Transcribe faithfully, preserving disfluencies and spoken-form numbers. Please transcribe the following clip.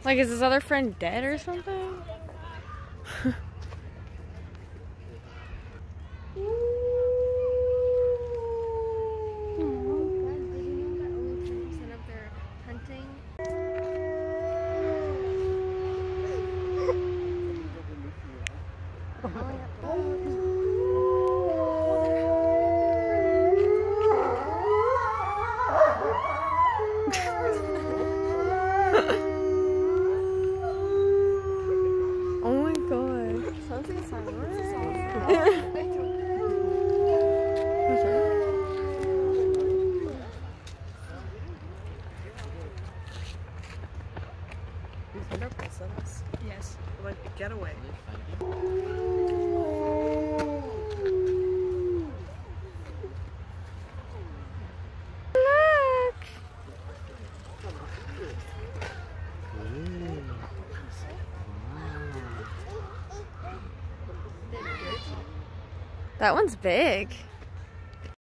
Like, is his other friend dead or something? Oh my god. Sounds like a song. These are princess. Yes. Like a getaway. That one's big.